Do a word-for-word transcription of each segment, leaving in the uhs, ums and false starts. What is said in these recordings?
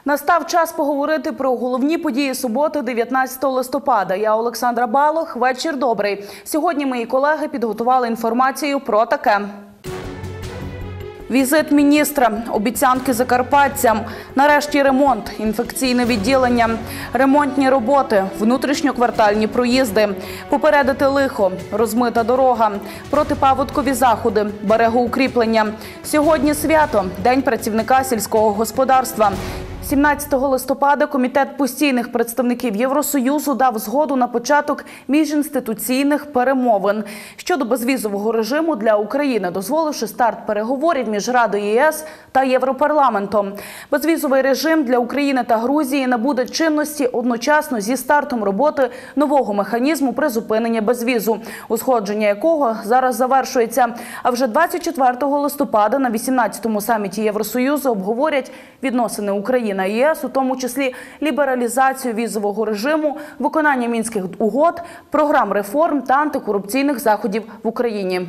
Настав час поговорити про головні події суботи, дев'ятнадцятого листопада. Я Олександра Балох. Вечір добрий. Сьогодні мої колеги підготували інформацію про таке. Візит міністра, обіцянки закарпатцям, нарешті ремонт, інфекційне відділення, ремонтні роботи, внутрішньоквартальні проїзди, попередити лихо, розмита дорога, протипаводкові заходи, берегоукріплення. Сьогодні свято – День працівника сільського господарства. сімнадцятого листопада Комітет постійних представників Євросоюзу дав згоду на початок міжінституційних перемовин щодо безвізового режиму для України, дозволивши старт переговорів між Радою ЄС та Європарламентом. Безвізовий режим для України та Грузії набуде чинності одночасно зі стартом роботи нового механізму призупинення безвізу, узгодження якого зараз завершується. А вже двадцять четвертого листопада на вісімнадцятому саміті Євросоюзу обговорять відносини України на ЄС, у тому числі лібералізацію візового режиму, виконання мінських угод, програм реформ та антикорупційних заходів в Україні.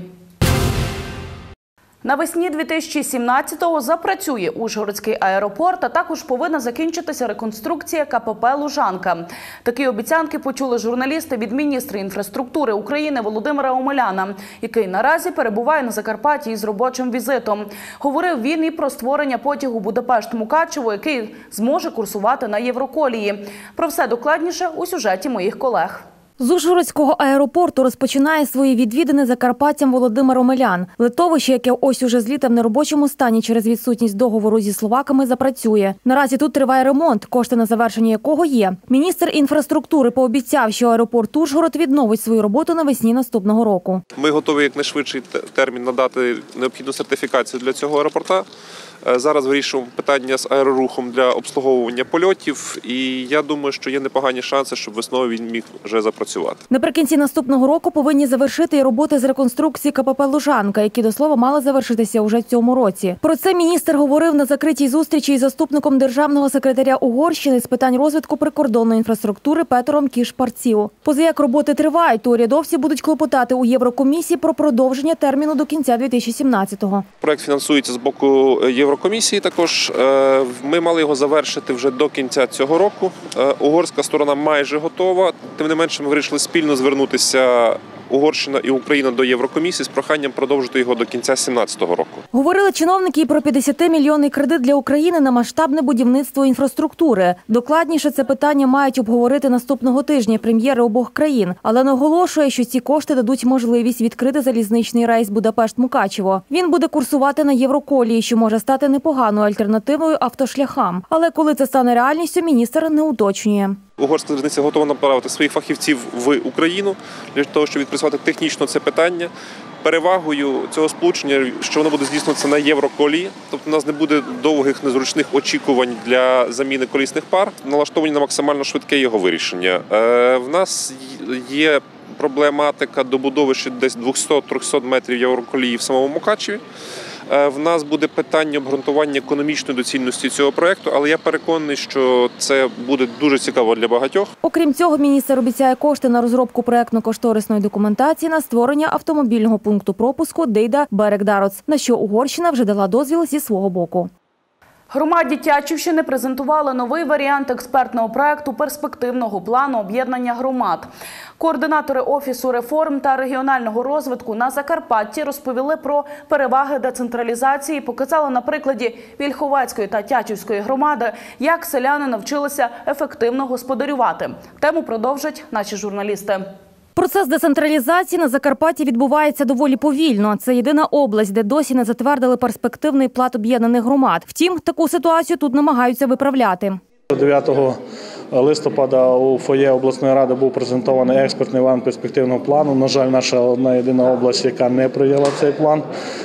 Навесні дві тисячі сімнадцятого запрацює Ужгородський аеропорт, а також повинна закінчитися реконструкція ка пе пе «Лужанка». Такі обіцянки почули журналісти від міністра інфраструктури України Володимира Омеляна, який наразі перебуває на Закарпатті із робочим візитом. Говорив він і про створення потягу Будапешт-Мукачево, який зможе курсувати на Євроколії. Про все докладніше у сюжеті моїх колег. З Ужгородського аеропорту розпочинає свої відвідини закарпатцям Володимир Омелян. Литовище, яке ось уже з літа в неробочому стані через відсутність договору зі словаками, запрацює. Наразі тут триває ремонт, кошти на завершення якого є. Міністр інфраструктури пообіцяв, що аеропорт Ужгород відновить свою роботу навесні наступного року. Ми готові якнайшвидший термін надати необхідну сертифікацію для цього аеропорта. Зараз вирішуємо питання з аерорухом для обслуговування польотів, і я думаю, що є непогані шанси, щоб весною він міг вже запрацювати. Наприкінці наступного року повинні завершити і роботи з реконструкції ка пе пе «Лужанка», які, до слова, мали завершитися уже в цьому році. Про це міністр говорив на закритій зустрічі із заступником державного секретаря Угорщини з питань розвитку прикордонної інфраструктури Петром Кіш-Парціу. Поза як роботи тривають, то урядовці будуть клопотати у Єврокомісії про продовження терміну до кінця дві тисячі сімнадцятого. Проект фінансується з боку Єврокомісії. Єврокомісії також. Ми мали його завершити вже до кінця цього року. Угорська сторона майже готова. Тим не менше, ми вирішили спільно звернутися Угорщина і Україна до Єврокомісії з проханням продовжити його до кінця дві тисячі сімнадцятого року. Говорили чиновники і про п'ятдесятимільйонний кредит для України на масштабне будівництво інфраструктури. Докладніше це питання мають обговорити наступного тижня прем'єри обох країн, але наголошує, що ці кошти дадуть можливість відкрити залізничний рейс Будапешт-Мукачево. Він буде курсувати на Євроколії, що може стати непоганою альтернативою автошляхам. Але коли це стане реальністю, міністр не уточнює. Угорська залізниця готова направити своїх фахівців в Україну для того, щоб відпрацювати технічно це питання. Перевагою цього сполучення, що воно буде здійснюватися на Євроколії, тобто у нас не буде довгих незручних очікувань для заміни колісних пар, налаштовані на максимально швидке його вирішення. В нас є проблематика добудови ще десь двісті-триста метрів Євроколії в самому Мукачеві. В нас буде питання обґрунтування економічної доцільності цього проєкту, але я переконаний, що це буде дуже цікаво для багатьох. Окрім цього, міністр обіцяє кошти на розробку проєктно-кошторисної документації на створення автомобільного пункту пропуску Дейда-Берек-Дароц, на що Угорщина вже дала дозвіл зі свого боку. Громаді Тячівщини презентували новий варіант експертного проєкту перспективного плану об'єднання громад. Координатори Офісу реформ та регіонального розвитку на Закарпатті розповіли про переваги децентралізації і показали на прикладі Вільховецької та Тячівської громади, як селяни навчилися ефективно господарювати. Тему продовжать наші журналісти. Процес децентралізації на Закарпатті відбувається доволі повільно. Це єдина область, де досі не затвердили перспективний план об'єднаних громад. Втім, таку ситуацію тут намагаються виправляти. дев'ятого листопада у фоє обласної ради був презентований експертний план перспективного плану. На жаль, наша одна єдина область, яка не прийняла цей план.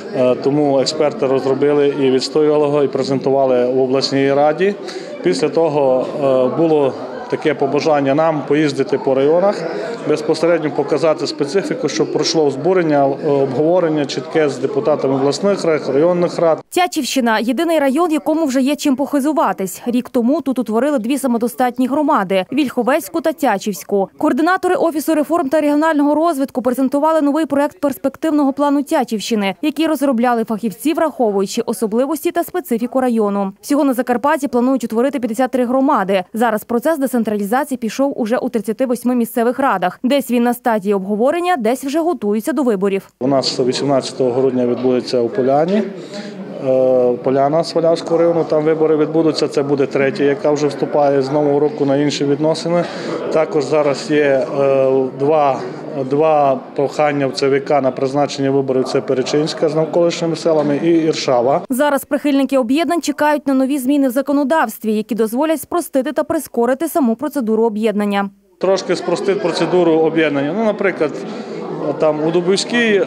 Тому експерти розробили і відстоювали його, і презентували в обласній раді. Після того було таке побажання нам поїздити по районах, безпосередньо показати специфіку, щоб пройшло збурення, обговорення чітке з депутатами обласних рад, районних рад. Тячівщина – єдиний район, якому вже є чим похизуватись. Рік тому тут утворили дві самодостатні громади – Вільховецьку та Тячівську. Координатори Офісу реформ та регіонального розвитку презентували новий проект перспективного плану Тячівщини, який розробляли фахівці, враховуючи особливості та специфіку району. Всього на Закарпатті планують утворити п'ятдесят три громади. Зараз процес децентралізації пішов уже у тридцяти восьми місцевих радах. Десь він на стадії обговорення, десь вже готуються до виборів. У нас вісімнадцятого грудня відбудеться у Поляні. Поляна Свалявського району, там вибори відбудуться, це буде третя, яка вже вступає з нового року на інші відносини. Також зараз є два, два прохання в ЦВК на призначення виборів, це Перечинська з навколишніми селами і Іршава. Зараз прихильники об'єднань чекають на нові зміни в законодавстві, які дозволять спростити та прискорити саму процедуру об'єднання. Трошки спростити процедуру об'єднання. Ну, наприклад, там у Дубовській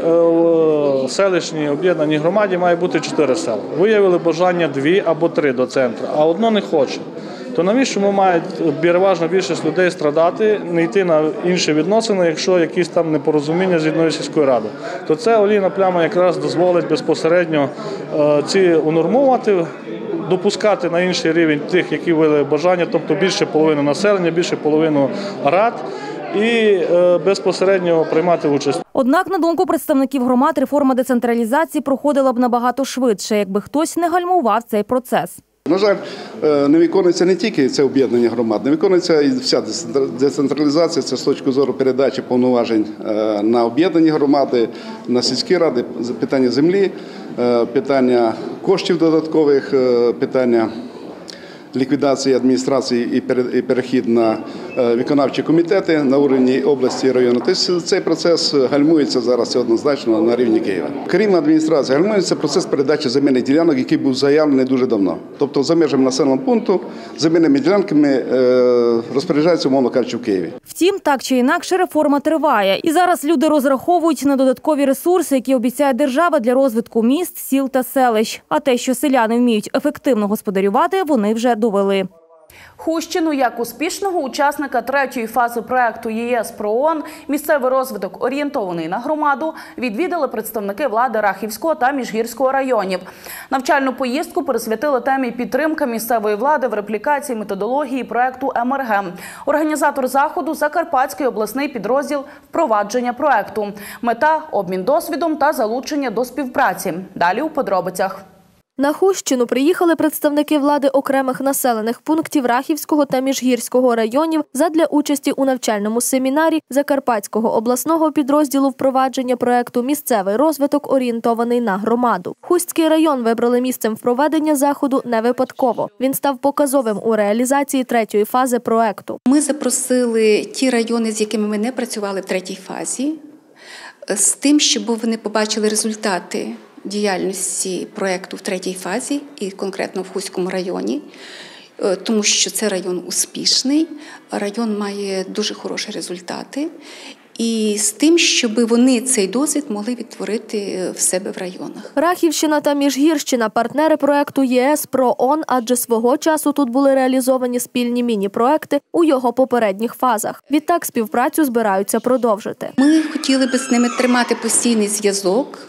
селищній об'єднаній громаді має бути чотири села. Виявили бажання дві або три до центру, а одно не хоче. То навіщо ми мають переважна більшість людей страдати, не йти на інші відносини, якщо якісь там непорозуміння з однією сільською радою? То це олійна пляма якраз дозволить безпосередньо ці унормувати, допускати на інший рівень тих, які виявили бажання, тобто більше половини населення, більше половину рад, і е, безпосередньо приймати участь. Однак, на думку представників громад, реформа децентралізації проходила б набагато швидше, якби хтось не гальмував цей процес. На жаль, не виконується не тільки це об'єднання громад, не виконується і вся децентралізація, це з точки зору передачі повноважень на об'єднані громади, на сільські ради, питання землі, питання коштів додаткових, питання ліквідації адміністрації і перехід на виконавчі комітети на рівні області і району. Тобто цей процес гальмується зараз однозначно на рівні Києва. Крім адміністрації, гальмується процес передачі земельних ділянок, який був заявлений дуже давно. Тобто за межами населеного пункту земельними ділянками розпоряджаються, умовно кажучи, в Києві. Втім, так чи інакше реформа триває. І зараз люди розраховують на додаткові ресурси, які обіцяє держава для розвитку міст, сіл та селищ. А те, що селяни вміють ефективно господарювати, вони вже довели. Хустину як успішного учасника третьої фази проекту ЄС про ООН «Місцевий розвиток, орієнтований на громаду» відвідали представники влади Рахівського та Міжгірського районів. Навчальну поїздку присвятили темі «Підтримка місцевої влади в реплікації методології проекту ем ер ге». Організатор заходу – Закарпатський обласний підрозділ впровадження проекту. Мета – обмін досвідом та залучення до співпраці. Далі у подробицях. На Хустщину приїхали представники влади окремих населених пунктів Рахівського та Міжгірського районів задля участі у навчальному семінарі Закарпатського обласного підрозділу впровадження проекту «Місцевий розвиток, орієнтований на громаду». Хустський район вибрали місцем проведення заходу не випадково. Він став показовим у реалізації третьої фази проекту. Ми запросили ті райони, з якими ми не працювали в третій фазі, з тим, щоб вони побачили результати діяльності проєкту в третій фазі і конкретно в Хустському районі, тому що це район успішний, район має дуже хороші результати. І з тим, щоб вони цей досвід могли відтворити в себе в районах. Рахівщина та Міжгірщина – партнери проекту ЄС про ООН, адже свого часу тут були реалізовані спільні міні-проекти у його попередніх фазах. Відтак співпрацю збираються продовжити. Ми хотіли би з ними тримати постійний зв'язок,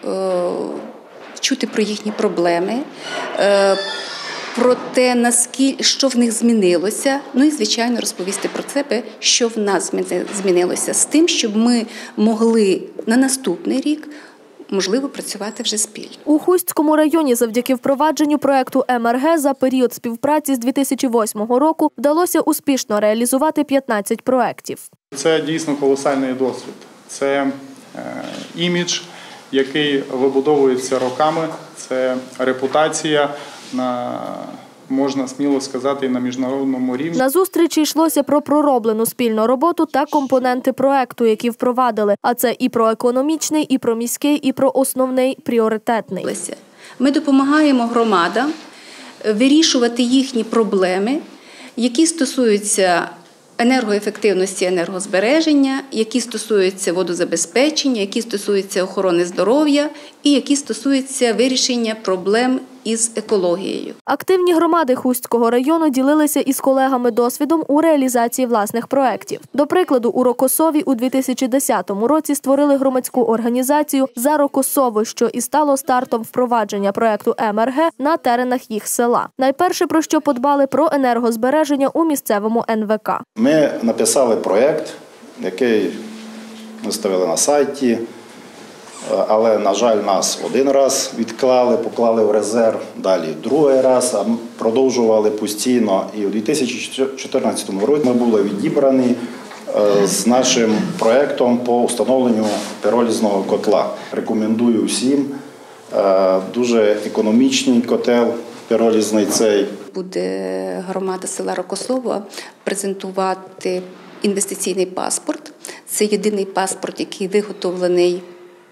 чути про їхні проблеми, про те, наскільки, що в них змінилося, ну і, звичайно, розповісти про себе, що в нас змінилося, з тим, щоб ми могли на наступний рік, можливо, працювати вже спільно. У Хустському районі завдяки впровадженню проекту ем ер ге за період співпраці з дві тисячі восьмого року вдалося успішно реалізувати п'ятнадцять проєктів. Це дійсно колосальний досвід. Це е, імідж, який вибудовується роками, це репутація, на, можна сміло сказати, і на міжнародному рівні. На зустрічі йшлося про пророблену спільну роботу та компоненти проекту, які впровадили. А це і про економічний, і про міський, і про основний, пріоритетний. Ми допомагаємо громадам вирішувати їхні проблеми, які стосуються енергоефективності, енергозбереження, які стосуються водозабезпечення, які стосуються охорони здоров'я і які стосуються вирішення проблем із екологією. Активні громади Хустського району ділилися із колегами досвідом у реалізації власних проєктів. До прикладу, у Рокосові у дві тисячі десятому році створили громадську організацію «За Рокосово», що і стало стартом впровадження проєкту Ем Ер Ге на теренах їх села. Найперше, про що подбали, про енергозбереження у місцевому Ен Ве Ка. Ми написали проєкт, який виставили на сайті, але, на жаль, нас один раз відклали, поклали в резерв, далі другий раз, а продовжували постійно. І у дві тисячі чотирнадцятому році ми були відібрані з нашим проєктом по встановленню піролізного котла. Рекомендую всім, дуже економічний котел піролізний цей. Буде громада села Рокосово презентувати інвестиційний паспорт. Це єдиний паспорт, який виготовлений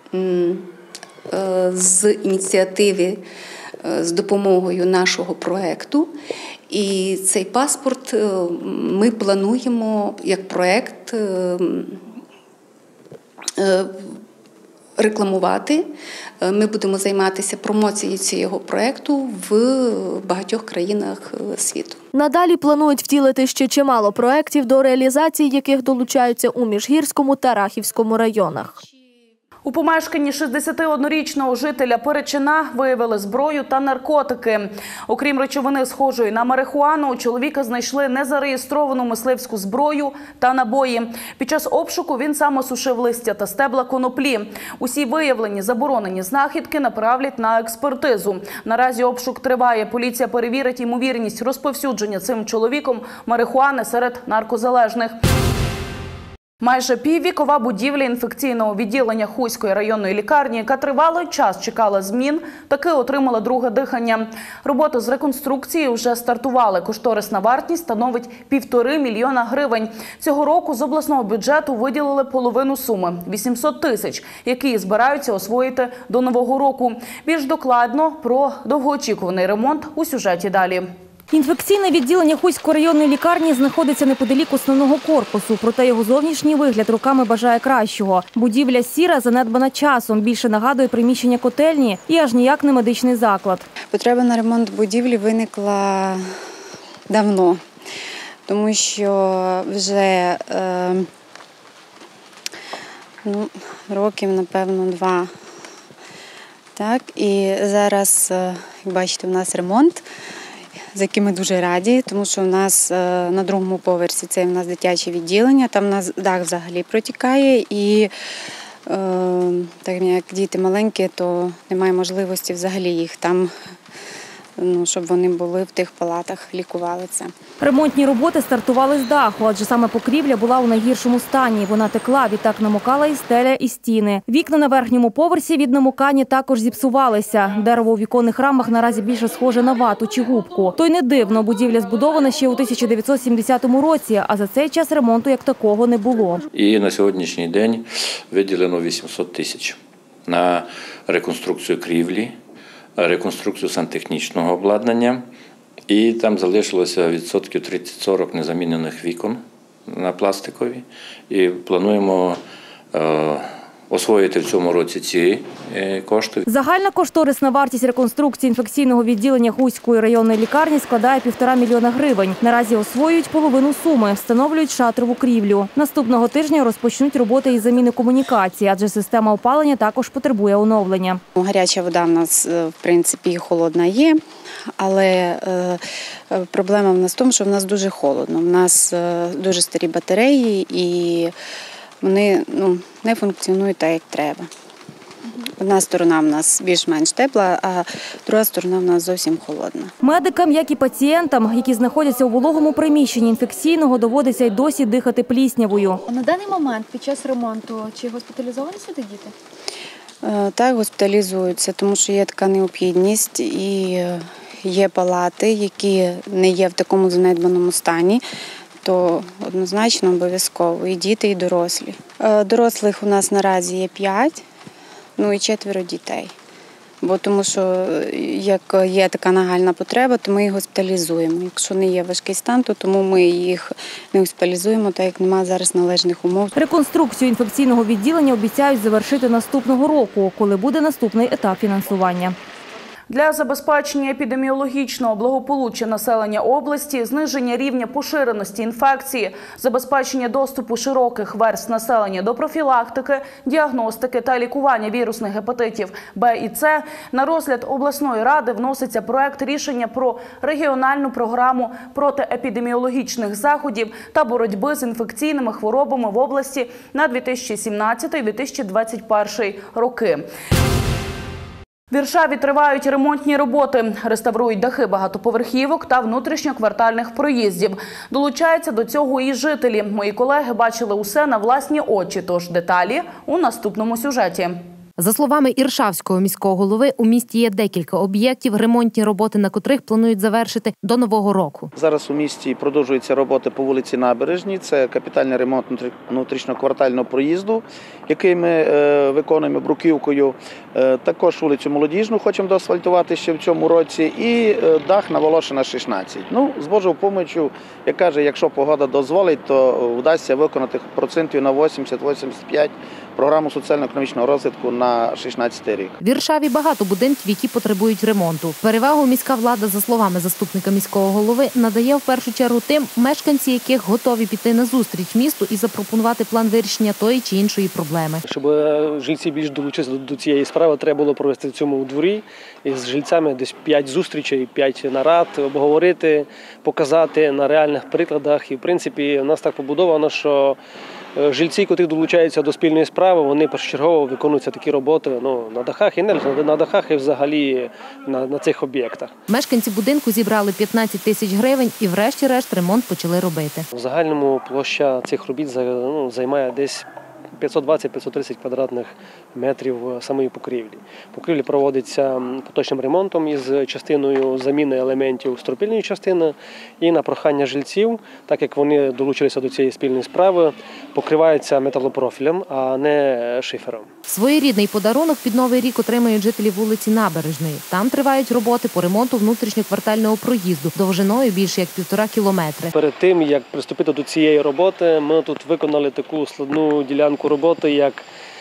з ініціативи з допомогою нашого проєкту. І цей паспорт ми плануємо як проєкт рекламувати. Ми будемо займатися промоцією цього проєкту в багатьох країнах світу. Надалі планують втілити ще чимало проєктів, до реалізації яких долучаються у Міжгірському та Рахівському районах. У помешканні шістдесятиоднорічного жителя Перечина виявили зброю та наркотики. Окрім речовини, схожої на марихуану, у чоловіка знайшли незареєстровану мисливську зброю та набої. Під час обшуку він самосушив листя та стебла коноплі. Усі виявлені заборонені знахідки направлять на експертизу. Наразі обшук триває. Поліція перевірить ймовірність розповсюдження цим чоловіком марихуани серед наркозалежних. Майже піввікова будівля інфекційного відділення Хуської районної лікарні, яка тривалий час чекала змін, таки отримала друге дихання. Роботи з реконструкції вже стартували. Кошторисна вартість становить півтори мільйона гривень. Цього року з обласного бюджету виділили половину суми – вісімсот тисяч, які збираються освоїти до Нового року. Більш докладно про довгоочікуваний ремонт у сюжеті далі. Інфекційне відділення Хуської районної лікарні знаходиться неподалік основного корпусу, проте його зовнішній вигляд роками бажає кращого. Будівля сіра, занедбана часом, більше нагадує приміщення котельні і аж ніяк не медичний заклад. Потреба на ремонт будівлі виникла давно, тому що вже е, ну, років, напевно, два. Так, і зараз, як бачите, у нас ремонт, за яким ми дуже раді, тому що в нас на другому поверсі це в нас дитяче відділення, там у нас дах взагалі протікає і е, так як діти маленькі, то немає можливості взагалі їх там, ну, щоб вони були в тих палатах, лікувалися. Ремонтні роботи стартували з даху, адже саме покрівля була у найгіршому стані. Вона текла, відтак намокала і стеля, і стіни. Вікна на верхньому поверсі від намокання також зіпсувалися. Дерево у віконних рамах наразі більше схоже на вату чи губку. То й не дивно, будівля збудована ще у тисяча дев'ятсот сімдесятому році, а за цей час ремонту як такого не було. І на сьогоднішній день виділено вісімсот тисяч на реконструкцію крівлі, реконструкцію сантехнічного обладнання, і там залишилося відсотків тридцять-сорок незамінених вікон на пластикові. І плануємо е, освоїти в цьому році ці е, кошти. Загальна кошторисна вартість реконструкції інфекційного відділення Хуської районної лікарні складає півтора мільйона гривень. Наразі освоюють половину суми, встановлюють шатрову крівлю. Наступного тижня розпочнуть роботи із заміни комунікацій, адже система опалення також потребує оновлення. Гаряча вода в нас, в принципі, холодна є, але е, проблема в нас в тому, що в нас дуже холодно. У нас е, дуже старі батареї і вони, ну, не функціонують так, як треба. Одна сторона в нас більш-менш тепла, а друга сторона в нас зовсім холодна. Медикам, як і пацієнтам, які знаходяться у вологому приміщенні інфекційного, доводиться й досі дихати пліснявою. На даний момент під час ремонту чи госпіталізовані сюди діти? Так, госпіталізуються, тому що є така необхідність і є палати, які не є в такому занедбаному стані, то однозначно обов'язково і діти, і дорослі. Дорослих у нас наразі є п'ять, ну і четверо дітей. Бо тому що як є така нагальна потреба, то ми їх госпіталізуємо. Якщо не є важкий стан, то тому ми їх не госпіталізуємо, так як немає зараз належних умов. Реконструкцію інфекційного відділення обіцяють завершити наступного року, коли буде наступний етап фінансування. Для забезпечення епідеміологічного благополуччя населення області, зниження рівня поширеності інфекції, забезпечення доступу широких верств населення до профілактики, діагностики та лікування вірусних гепатитів Б і С, на розгляд обласної ради вноситься проект рішення про регіональну програму протиепідеміологічних заходів та боротьби з інфекційними хворобами в області на дві тисячі сімнадцятий - дві тисячі двадцять перший роки. В Іршаві тривають ремонтні роботи. Реставрують дахи багатоповерхівок та внутрішньоквартальних проїздів. Долучаються до цього і жителі. Мої колеги бачили усе на власні очі, тож деталі у наступному сюжеті. За словами Іршавського міського голови, у місті є декілька об'єктів, ремонтні роботи на котрих планують завершити до Нового року. Зараз у місті продовжуються роботи по вулиці Набережній. Це капітальний ремонт внутрішньоквартального проїзду, який ми виконуємо бруківкою. Також вулицю Молодіжну хочемо доасфальтувати ще в цьому році. І дах на Волошина, шістнадцять. Ну, з Божою допомогою, як каже, якщо погода дозволить, то вдасться виконати процентів на вісімдесят - вісімдесят п'ять програму соціально-економічного розвитку на шістнадцятий рік. В Іршаві багато будинків, які потребують ремонту. Перевагу міська влада, за словами заступника міського голови, надає в першу чергу тим, мешканці яких готові піти на зустріч місту і запропонувати план вирішення тої чи іншої проблеми. Щоб жильці більш долучилися до цієї справи, треба було провести в цьому дворі із жильцями десь п'ять зустрічей, п'ять нарад, обговорити, показати на реальних прикладах. І, в принципі, у нас так побудовано, що жильці, котрі долучаються до спільної справи, вони першочергово виконуються такі роботи ну, на дахах, і не на дахах, і взагалі на, на цих об'єктах. Мешканці будинку зібрали п'ятнадцять тисяч гривень і врешті-решт ремонт почали робити. В загальному площа цих робіт ну, займає десь п'ятсот двадцять - п'ятсот тридцять квадратних метрів самої покрівлі. Покрівля проводиться поточним ремонтом із частиною заміни елементів стропільної частини і на прохання жильців, так як вони долучилися до цієї спільної справи, покривається металопрофілем, а не шифером. Своєрідний подарунок під Новий рік отримають жителі вулиці Набережної. Там тривають роботи по ремонту внутрішньоквартального проїзду довжиною більше як півтора кілометри. Перед тим, як приступити до цієї роботи, ми тут виконали таку складну ділянку роботи, як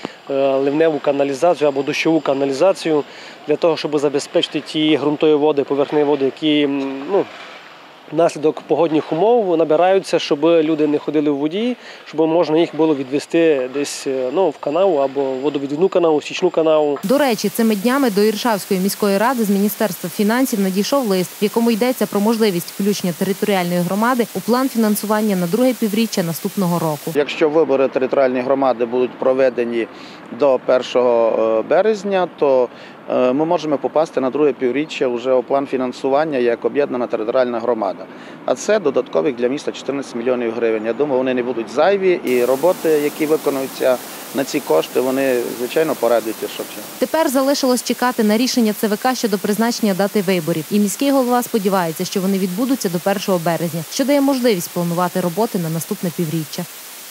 ливневу каналізацію або дощову каналізацію, для того, щоб забезпечити ті ґрунтові води, поверхневі води, які ну, внаслідок погодних умов набираються, щоб люди не ходили в воді, щоб можна їх було відвести десь ну, в канаву або водовідвідну канаву, січну канаву. До речі, цими днями до Іршавської міської ради з Міністерства фінансів надійшов лист, в якому йдеться про можливість включення територіальної громади у план фінансування на друге півріччя наступного року. Якщо вибори територіальної громади будуть проведені до першого березня, то ми можемо попасти на друге півріччя вже у план фінансування як об'єднана територіальна громада. А це додаткових для міста чотирнадцять мільйонів гривень. Я думаю, вони не будуть зайві, і роботи, які виконуються на ці кошти, вони, звичайно, порадують Іршавчан. Тепер залишилось чекати на рішення ЦВК щодо призначення дати виборів. І міський голова сподівається, що вони відбудуться до першого березня, що дає можливість планувати роботи на наступне півріччя.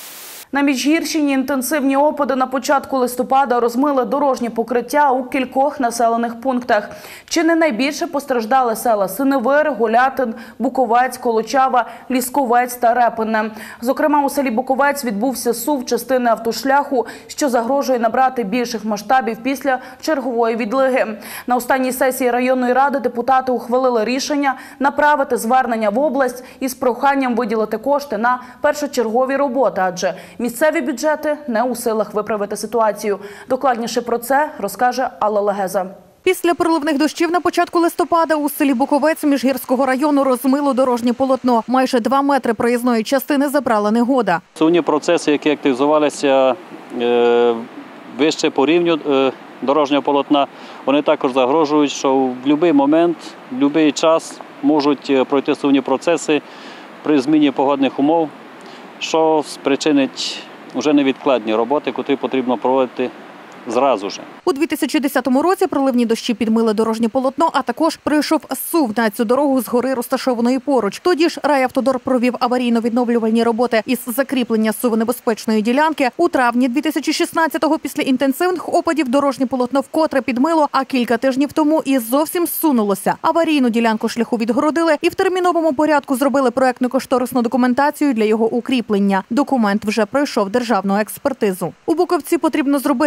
На Міжгірщині інтенсивні опади на початку листопада розмили дорожнє покриття у кількох населених пунктах. Чи не найбільше постраждали села Синевир, Гулятин, Буковець, Колочава, Лісковець та Репине. Зокрема, у селі Буковець відбувся сув частини автошляху, що загрожує набрати більших масштабів після чергової відлиги. На останній сесії районної ради депутати ухвалили рішення направити звернення в область із проханням виділити кошти на першочергові роботи, адже місцеві бюджети не у силах виправити ситуацію. Докладніше про це розкаже Алла Легеза. Після проливних дощів на початку листопада у селі Буковець Міжгірського району розмило дорожнє полотно. Майже два метри проїзної частини забрала негода. Сувні процеси, які активізувалися е, вище по рівню е, дорожнього полотна, вони також загрожують, що в будь-який момент, в будь-який час можуть пройти сувні процеси при зміні погодних умов, що спричинить вже невідкладні роботи, які потрібно проводити зразу ж. У дві тисячі десятому році проливні дощі підмили дорожнє полотно, а також прийшов сув на цю дорогу з гори, розташованої поруч. Тоді ж райавтодор провів аварійно-відновлювальні роботи із закріплення сувонебезпечної ділянки. У травні дві тисячі шістнадцятого після інтенсивних опадів дорожнє полотно вкотре підмило, а кілька тижнів тому і зовсім зсунулося. Аварійну ділянку шляху відгородили і в терміновому порядку зробили проектно-кошторисну документацію для його укріплення. Документ вже пройшов державну експертизу. У Буковці потрібно зробити укріплення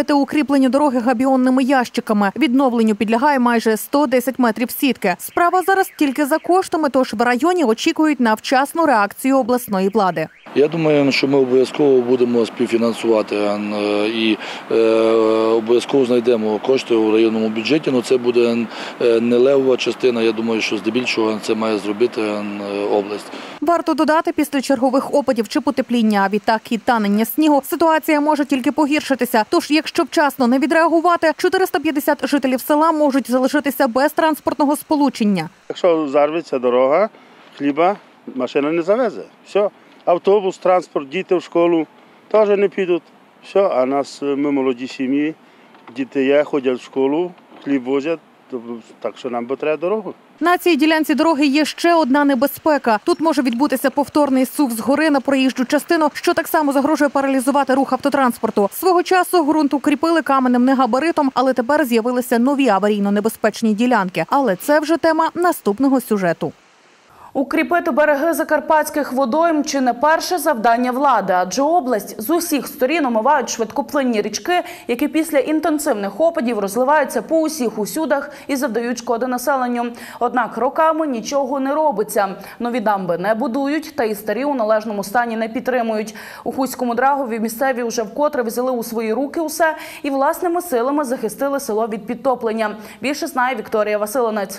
закріплення дороги габіонними ящиками. Відновленню підлягає майже сто десять метрів сітки. Справа зараз тільки за коштами, тож в районі очікують на вчасну реакцію обласної влади. Я думаю, що ми обов'язково будемо співфінансувати і е, обов'язково знайдемо кошти у районному бюджеті, але це буде не левова частина. Я думаю, що здебільшого це має зробити область. Варто додати, після чергових опадів чи потепління, а відтак і танення снігу, ситуація може тільки погіршитися. Тож, якщо вчасно не відреагувати, чотириста п'ятдесят жителів села можуть залишитися без транспортного сполучення. Якщо зарветься дорога, хліба машина не завезе. Все. Автобус, транспорт, діти в школу теж не підуть. Все, а нас, ми молоді сім'ї, діти є, ходять в школу, хліб возять, так що нам би треба дорогу. На цій ділянці дороги є ще одна небезпека. Тут може відбутися повторний сув згори на проїжджу частину, що так само загрожує паралізувати рух автотранспорту. Свого часу ґрунт укріпили каменем негабаритом, але тепер з'явилися нові аварійно-небезпечні ділянки. Але це вже тема наступного сюжету. Укріпити береги закарпатських водойм – чи не перше завдання влади, адже область з усіх сторін омивають швидкоплинні річки, які після інтенсивних опадів розливаються по усіх усюдах і завдають шкоди населенню. Однак роками нічого не робиться. Нові дамби не будують, та і старі у належному стані не підтримують. У Хуському Драгові місцеві вже вкотре взяли у свої руки усе і власними силами захистили село від підтоплення. Більше знає Вікторія Василинець.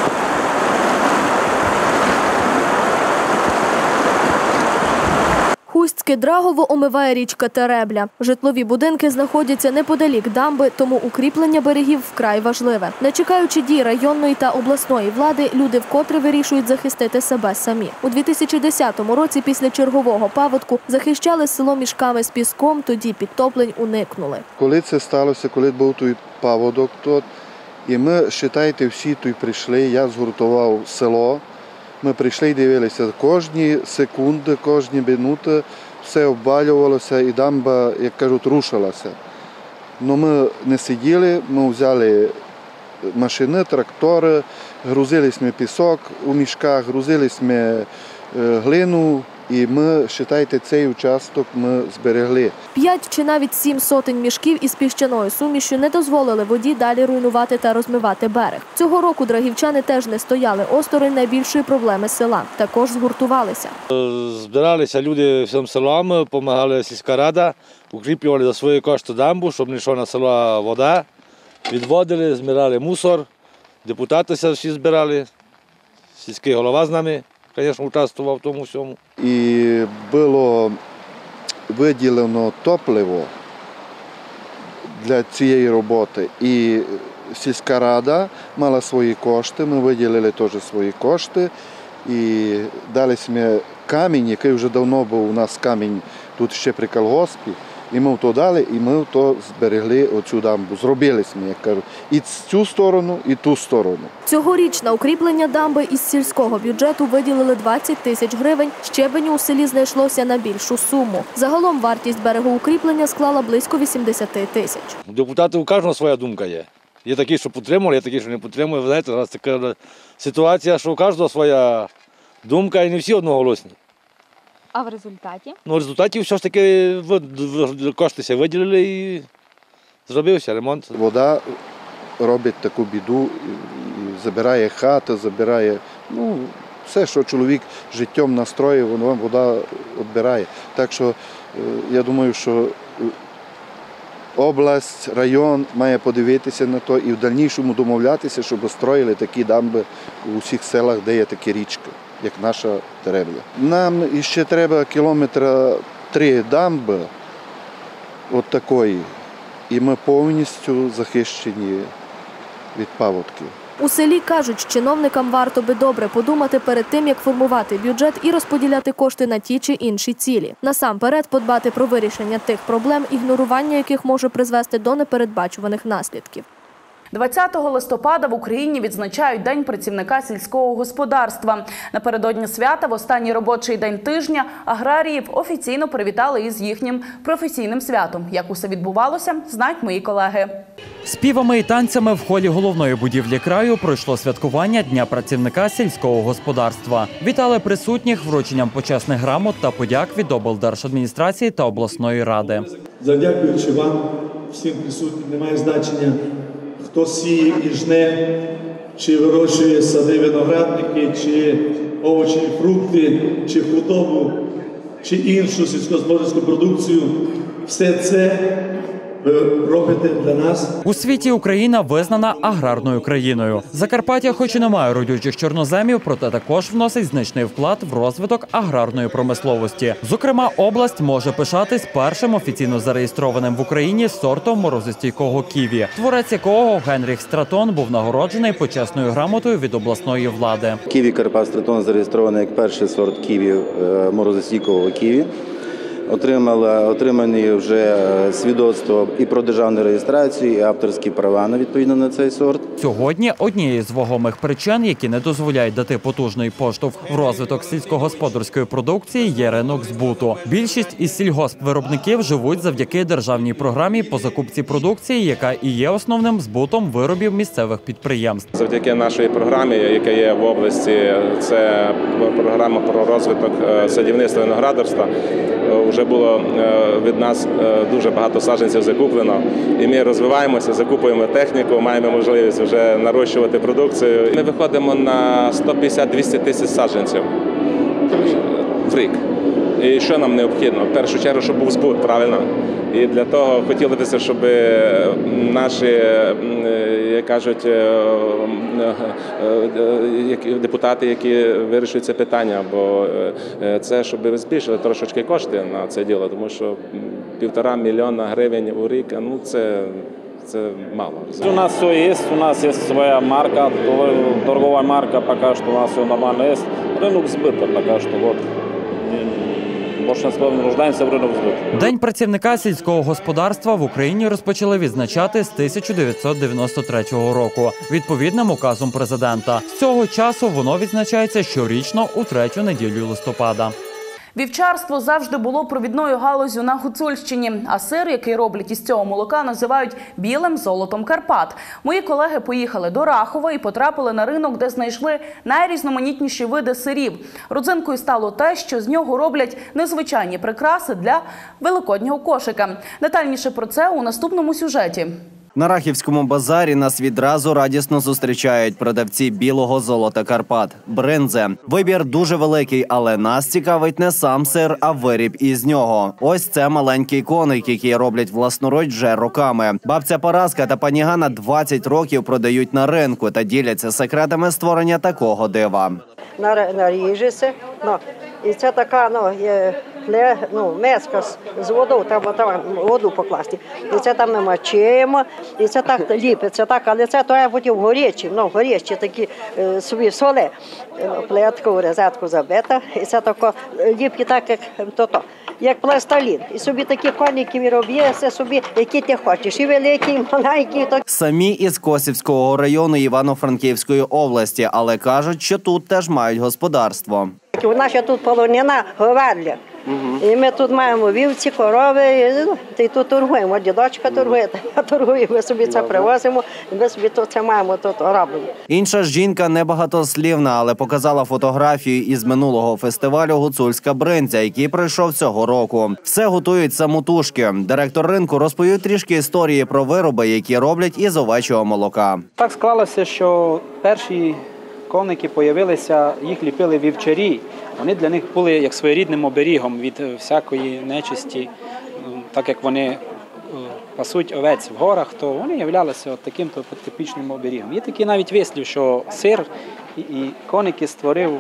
Хустське Драгово омиває річка Теребля. Житлові будинки знаходяться неподалік дамби, тому укріплення берегів вкрай важливе. Не чекаючи дій районної та обласної влади, люди вкотре вирішують захистити себе самі. У дві тисячі десятому році після чергового паводку захищали село мішками з піском, тоді підтоплень уникнули. Коли це сталося, коли був той паводок тут, і ми, вважайте, всі тут прийшли, я згуртував село. Ми прийшли і дивилися, кожні секунди, кожні минути все обвалювалося і дамба, як кажуть, рушилася. Но ми не сиділи, ми взяли машини, трактори, грузили ми пісок у мішках, грузили ми глину. І ми, вважайте, цей участок ми зберегли. П'ять чи навіть сім сотень мішків із піщаною сумішю не дозволили воді далі руйнувати та розмивати берег. Цього року драгівчани теж не стояли осторонь найбільшої проблеми села. Також згуртувалися. Збиралися люди всім селом, допомагали сільська рада, укріплювали за свої кошти дамбу, щоб не йшла на село вода. Відводили, збирали мусор, депутати всі збирали, сільський голова з нами. Звісно, участвував в тому всьому. І було виділено топливо для цієї роботи. І сільська рада мала свої кошти, ми виділили теж свої кошти. І дали ми камінь, який вже давно був у нас камінь тут ще при колгоспі. І ми то дали, і ми то зберегли оцю дамбу. Зробили ми, як кажуть, і цю сторону, і ту сторону. Цьогоріч на укріплення дамби із сільського бюджету виділили двадцять тисяч гривень, щебеню у селі знайшлося на більшу суму. Загалом вартість берегоукріплення склала близько вісімдесят тисяч. У депутатів у кожного своя думка є. Є такі, що підтримували, є такі, що не підтримують. Ви знаєте, зараз така ситуація, що у кожного своя думка і не всі одноголосні. А в результаті? Ну, в результаті все ж таки кошти виділили і зробився ремонт. Вода робить таку біду, і забирає хати, забирає, ну, все, що чоловік життям настроїв, воно вода відбирає. Так що я думаю, що область, район має подивитися на то і в дальнішому домовлятися, щоб строїли такі дамби у всіх селах, де є такі річки, як наша Теребля. Нам ще треба кілометра три дамби, от такої, і ми повністю захищені від паводків. У селі кажуть, чиновникам варто би добре подумати перед тим, як формувати бюджет і розподіляти кошти на ті чи інші цілі. Насамперед подбати про вирішення тих проблем, ігнорування яких може призвести до непередбачуваних наслідків. двадцятого листопада в Україні відзначають День працівника сільського господарства. Напередодні свята, в останній робочий день тижня, аграріїв офіційно привітали із їхнім професійним святом. Як усе відбувалося, знають мої колеги. Співами і танцями в холі головної будівлі краю пройшло святкування Дня працівника сільського господарства. Вітали присутніх врученням почесних грамот та подяк від облдержадміністрації та обласної ради. Задякуючи вам всім присутнім, немає значення, хто сіє і жне, чи вирощує сади виноградники, чи овочі і фрукти, чи худобу, чи іншу сільськогосподарську продукцію. Все це ви робите для нас. У світі Україна визнана аграрною країною. Закарпаття, хоч і не має родючих чорноземів, проте також вносить значний вклад в розвиток аграрної промисловості. Зокрема, область може пишатись першим офіційно зареєстрованим в Україні сортом морозостійкого ківі, творець якого Генріх Стратон був нагороджений почесною грамотою від обласної влади. Ківі Карпат Стратон зареєстрований як перший сорт ківі, морозостійкого ківі. Отримали, отримані вже свідоцтво і про державну реєстрацію, і авторські права на відповідно на цей сорт. Сьогодні однією з вагомих причин, які не дозволяють дати потужний поштовх в розвиток сільськогосподарської продукції, є ринок збуту. Більшість із сільгоспвиробників живуть завдяки державній програмі по закупці продукції, яка і є основним збутом виробів місцевих підприємств. Завдяки нашій програмі, яка є в області, це програма про розвиток садівництва і виноградарства. Вже було від нас дуже багато саджанців закуплено, і ми розвиваємося, закупуємо техніку, маємо можливість вже нарощувати продукцію. Ми виходимо на сто п'ятдесят - двісті тисяч саджанців в рік. І що нам необхідно? В першу чергу, щоб був збут, правильно? І для того хотілося, щоб наші, як кажуть, депутати, які вирішують це питання, бо це, щоб збільшили трошечки кошти на це діло, тому що півтора мільйона гривень у рік, ну це, це мало. У нас все є, у нас є своя марка, торгова марка, поки що у нас все нормально є. Ринок збиту поки що, вот. День працівника сільського господарства в Україні розпочали відзначати з тисяча дев'ятсот дев'яносто третього року відповідним указом президента. З цього часу воно відзначається щорічно у третю неділю листопада. Вівчарство завжди було провідною галуззю на Гуцульщині, а сир, який роблять із цього молока, називають білим золотом Карпат. Мої колеги поїхали до Рахова і потрапили на ринок, де знайшли найрізноманітніші види сирів. Родзинкою стало те, що з нього роблять незвичайні прикраси для великоднього кошика. Детальніше про це у наступному сюжеті. На Рахівському базарі нас відразу радісно зустрічають продавці білого золота Карпат – бринзе. Вибір дуже великий, але нас цікавить не сам сир, а виріб із нього. Ось це маленький коник, який роблять власноруч вже роками. Бабця Параска та пані Ганна двадцять років продають на ринку та діляться секретами створення такого дива. Наріжеться, ну, і це така, ну, є, не, ну, миска з, з водою, треба там воду покласти. І це там ми мочимо, і це так ліпиться, так, але це треба потім горячі, ну, горячі такі е, собі соли, плетку в розетку забита, і це тако ліпкі так, як то-то. Як пластилін. І собі такі коніки виробляються собі, які ти хочеш. І великі, і маленькі. Самі із Косівського району Івано-Франківської області, але кажуть, що тут теж мають господарство. У нас ще тут полонина говядля. Угу. І ми тут маємо вівці, корови, і, і тут торгуємо. Дідочка торгує, я торгую, ми собі це привозимо, і ми собі тут це маємо тут робимо. Інша жінка небагатослівна, але показала фотографію із минулого фестивалю «Гуцульська бринзя», який пройшов цього року. Все готують самотужки. Директор ринку розповів трішки історії про вироби, які роблять із овечого молока. Так склалося, що перші коники з'явилися, їх ліпили вівчарі. Вони для них були як своєрідним оберігом від всякої нечисті. Так як вони пасуть овець в горах, то вони являлися таким типічним оберігом. Є такий навіть вислів, що сир і коники створив,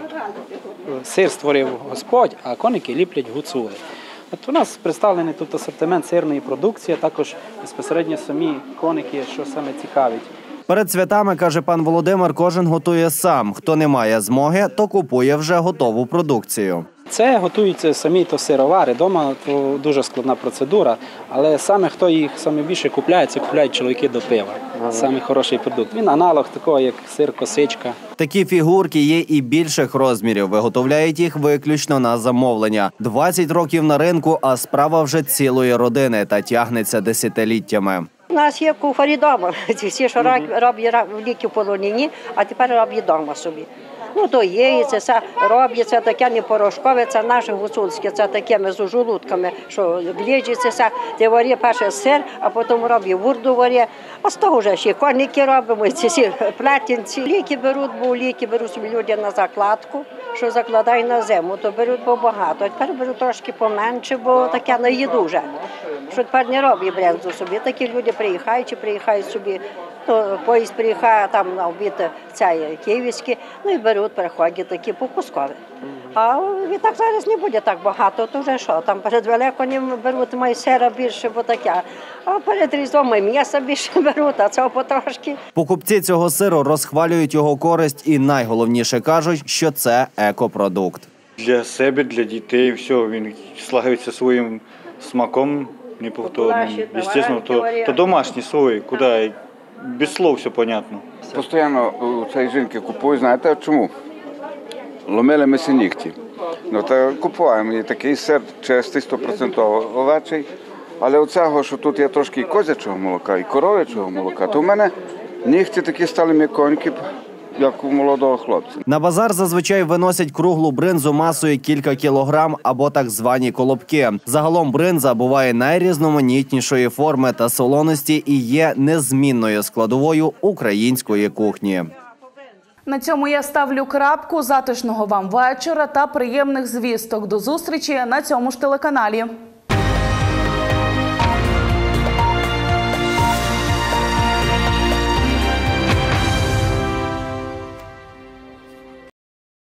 сир створив Господь, а коники ліплять гуцули. От у нас представлений тут асортимент сирної продукції, а також безпосередньо самі коники, що саме цікавить. Перед святами, каже пан Володимир, кожен готує сам. Хто не має змоги, то купує вже готову продукцію. Це готуються самі то сировари. Дома то дуже складна процедура, але саме хто їх саме більше купляє, це купляють чоловіки до пива. Ага. Саме хороший продукт. Він аналог такого, як сир косичка. Такі фігурки є і більших розмірів. Виготовляють їх виключно на замовлення. двадцять років на ринку, а справа вже цілої родини та тягнеться десятиліттями. У нас є кухарі вдома. Всі, що роблять ліки в полонині, а тепер роблять вдома собі. Ну, то є, це все робиться, таке не порошкове, це наше гуцульське, це такими з жолудками, що гліджиться все. Ти варі перше сир, а потім робить вурду варі. А з того вже ще коники робимо, і ці всі плетінці. Ліки беруть, бо ліки беруть собі люди на закладку, що закладають на зиму, то беруть багато. А тепер беруть трошки поменше, бо таке на їду вже. Що тепер не роблять брензу собі. Такі люди приїхають чи приїхають собі, то поїзд приїхає там на обід цей київський, ну і беруть, приходять такі покускові. А і так зараз не буде так багато, то вже що, там перед Великоднем беруть май сира більше, бо таке, а перед Різдвом і м'яса більше беруть, а це потрошки. Покупці цього сиру розхвалюють його користь і найголовніше кажуть, що це екопродукт. Для себе, для дітей, все, він славиться своїм смаком неповторним. Звісно, то, то домашній свій, куди без слов все понятно. Постійно у цієї жінки купую, знаєте чому? Ломили ми си нігті. Ну, та купуємо і такий сир чистий, сто відсотків овечий. Але оцього, що тут є трошки і козячого молока, і коров'ячого молока, то в мене нігті такі стали м'яконькі, як у молодого хлопця. На базар зазвичай виносять круглу бринзу масою кілька кілограм або так звані колобки. Загалом бринза буває найрізноманітнішої форми та солоності і є незмінною складовою української кухні. На цьому я ставлю крапку. Затишного вам вечора та приємних звісток. До зустрічі на цьому ж телеканалі.